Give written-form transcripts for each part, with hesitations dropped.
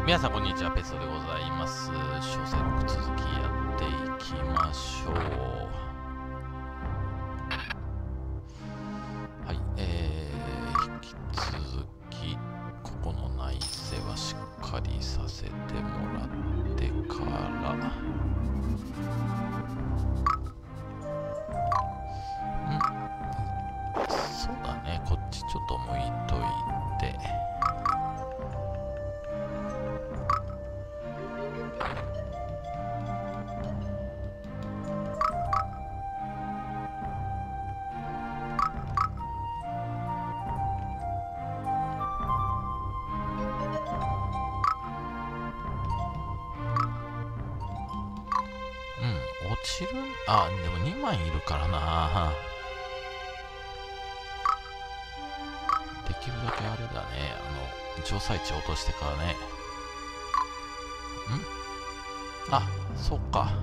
皆さんこんにちは、ペソでございます。小生6続きやっていきましょう。はい、引き続きここの内政はしっかりさせてもらってからそうだね、こっちちょっと向いといて、落ちる。あ、でも2枚いるからな。できるだけあれだね、城塞地落としてからね。あ、そうか。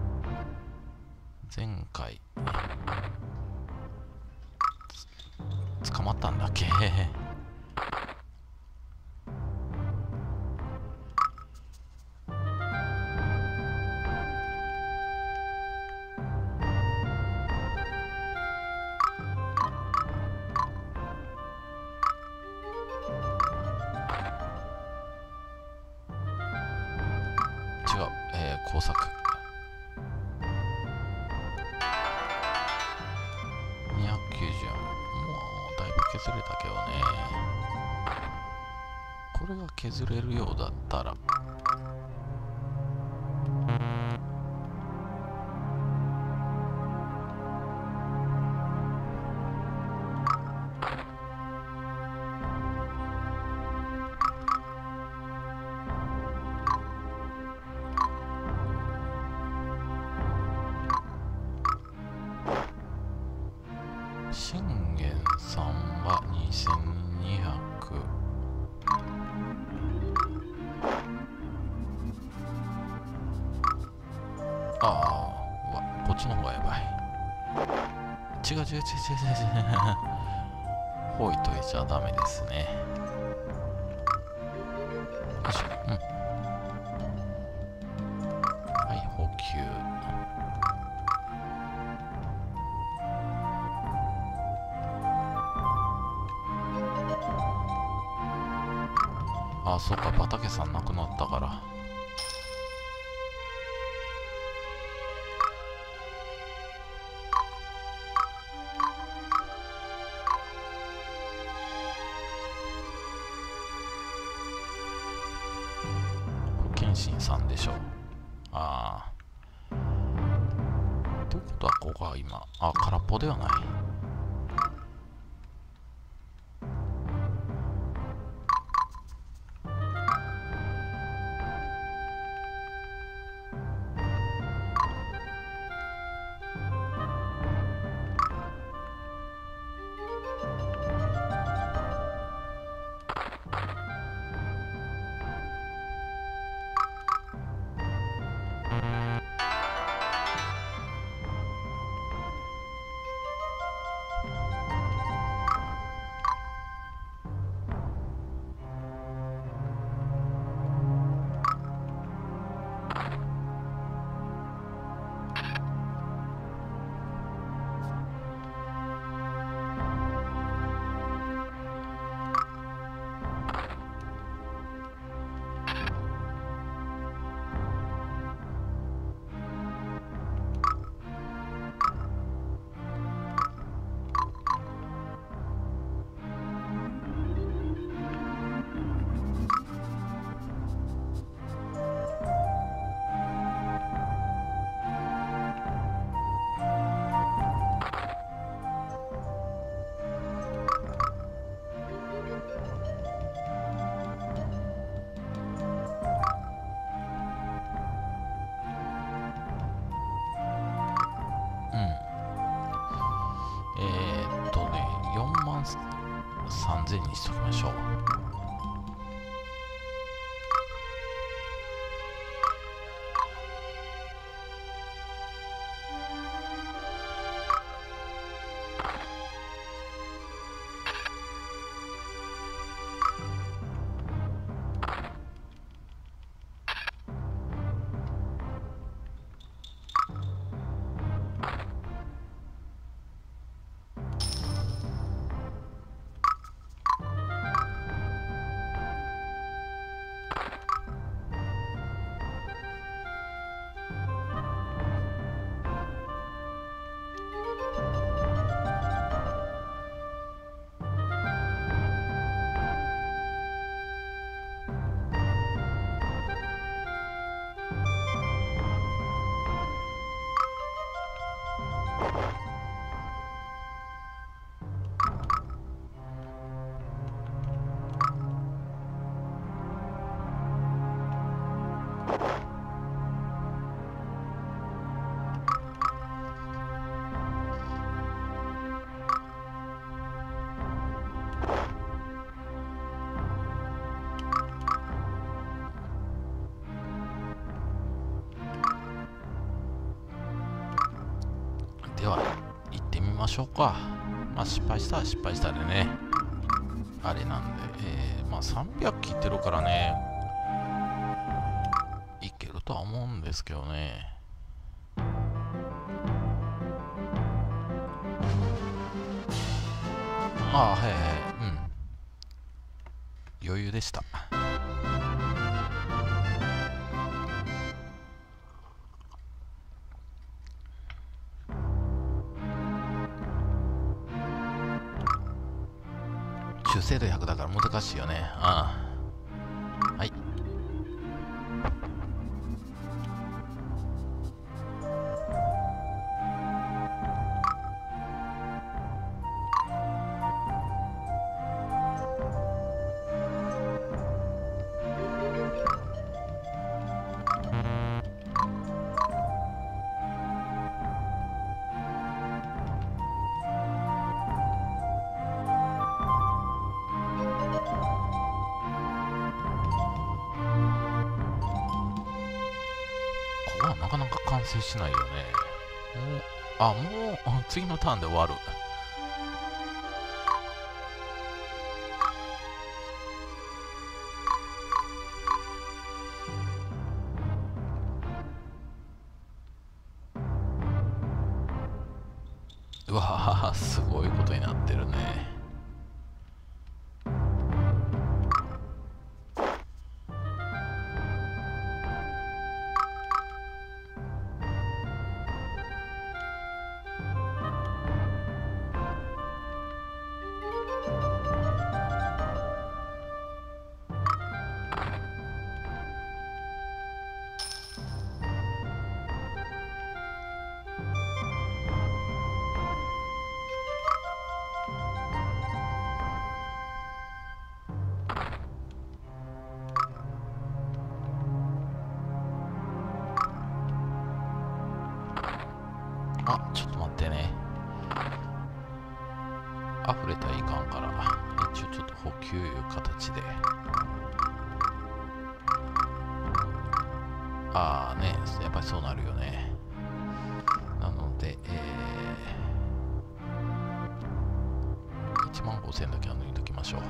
前回捕まったんだっけ。違う、工作294、もうだいぶ削れたけどね。これが削れるようだったら信玄さんは2200。ああ、うわ、こっちの方がやばい。違う違う違う違う違う。ほいといちゃダメですね。よいしょ。はい、補給。あ、そうか、畑さん亡くなったから。謙信さんでしょ。ああ。ということは、ここが今、空っぽではない。43000にしときましょう。 では行ってみましょうか。まあ失敗したら失敗したでね、あれなんで、まあ300切ってるからね、いけるとは思うんですけどね。ああ、はいはい、余裕でした。中精度100だから難しいよね。ああ、はい。ここはなかなか完成しないよね。もう次のターンで終わる。うわー、すごいことになってるね。あ、ちょっと待ってね。溢れたらいかんから、一応ちょっと補給いう形で。ああね、やっぱりそうなるよね。なので、1万5000だけは抜いときましょう。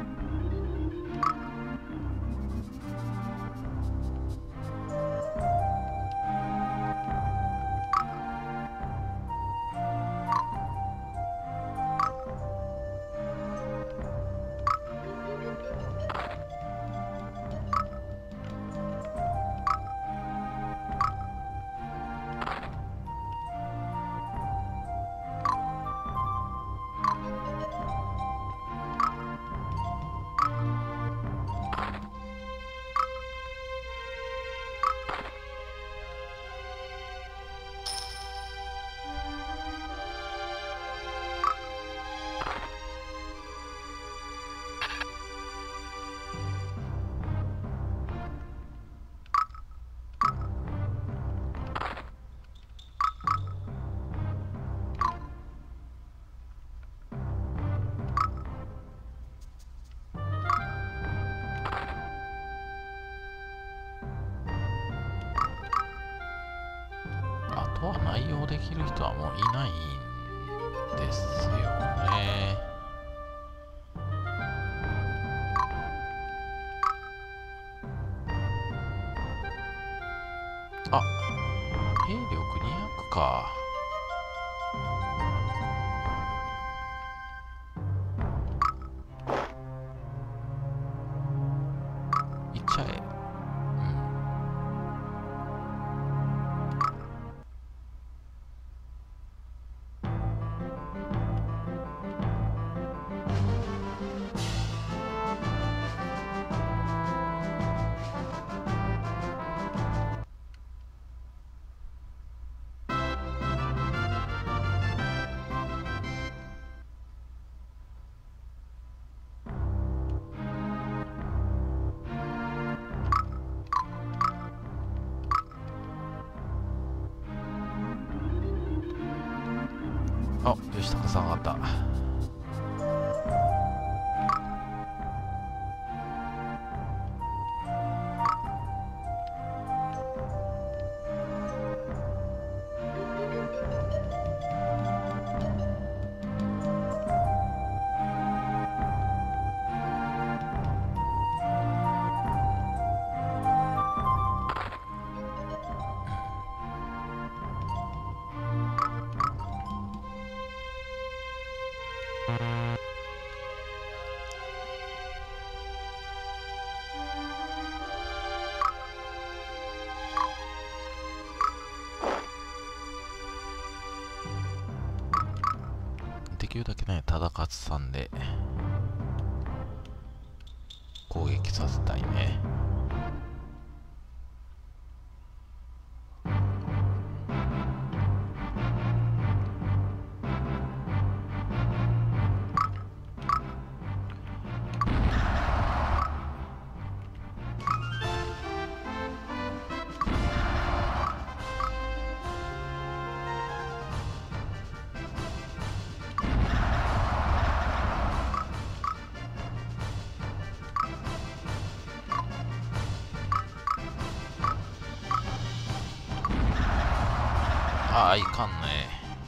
あとは内容できる人はもういないんですよね。あ、兵力200か。いっちゃえ。あ、吉高さん上がった。 きるだけね、忠勝さんで攻撃させたいね。ああ、いかんね。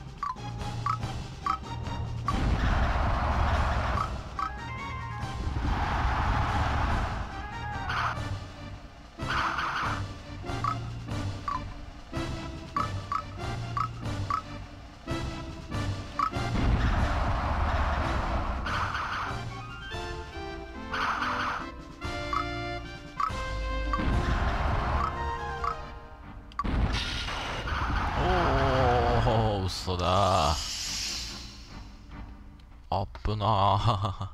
おお、嘘だ。あっぶなー。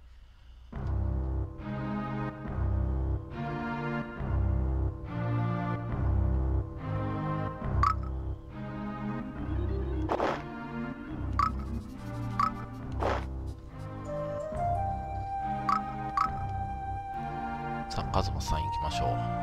さあ、カズマさん行きましょう。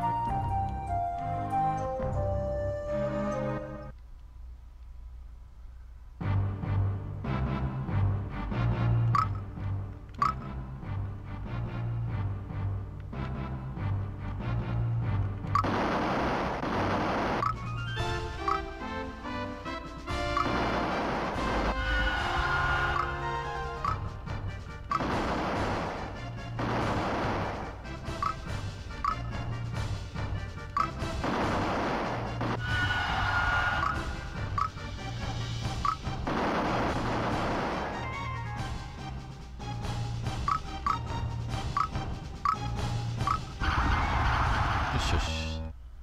よしよし。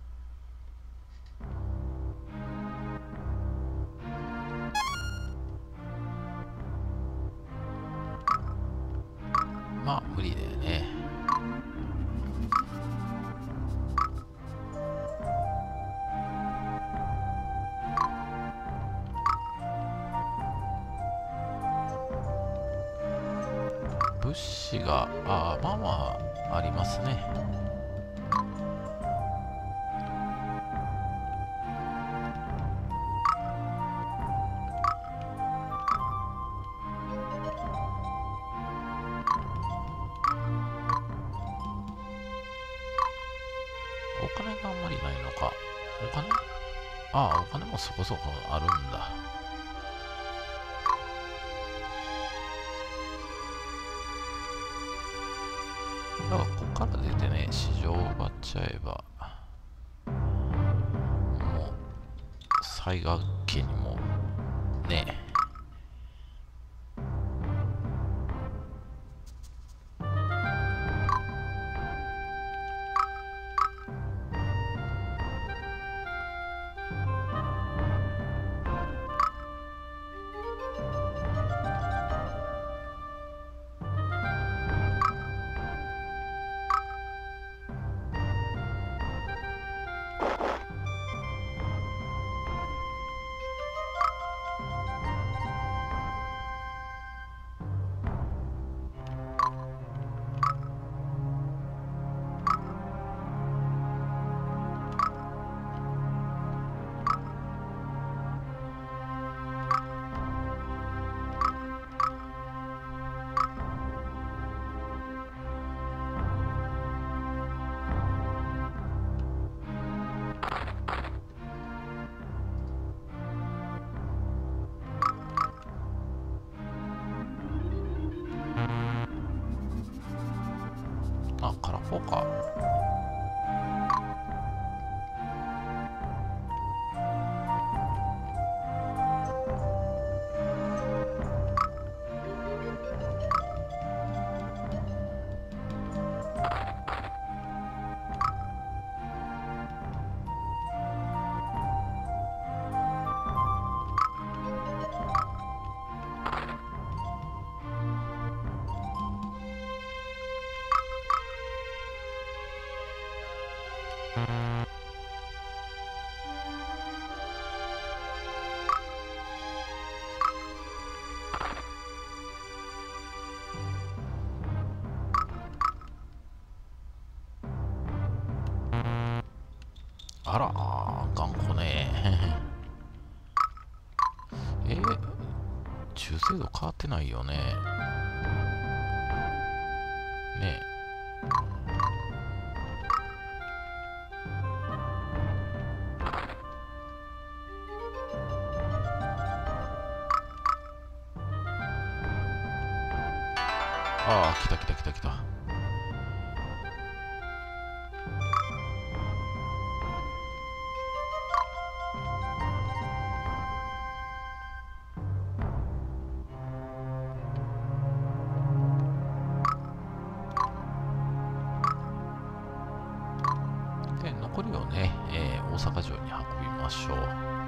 まあ無理だよね。物資がまあまあありますね。お金があんまりないのか。お金、お金もそこそこあるんだ。だからここから出てね、市場を奪っちゃえば、もう災害家にもね。空っぽか。 あら、頑固ね。中精度変わってないよね。ねえ。ああ、来た来た来た来た。で、残りをね、大阪城に運びましょう。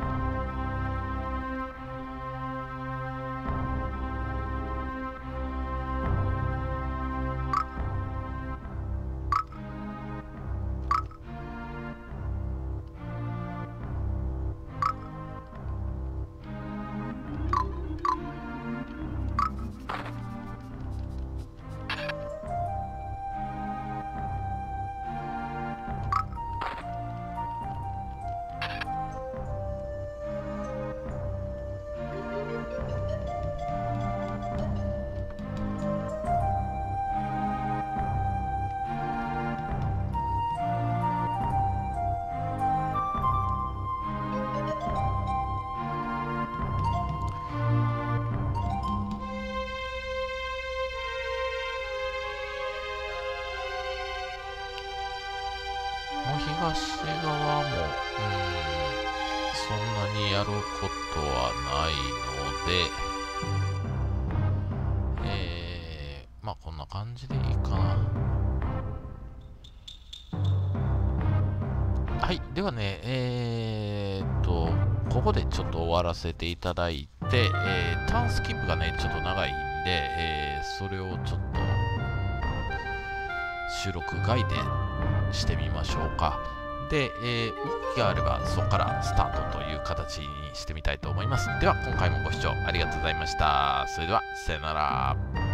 東側も、そんなにやることはないので、まあこんな感じでいいかな。はい、ではね、ここでちょっと終わらせていただいて、ターンスキップがね、ちょっと長いんで、それをちょっと収録外でしてみましょうか。で、動きがあればそこからスタートという形にしてみたいと思います。では今回もご視聴ありがとうございました。それではさよなら。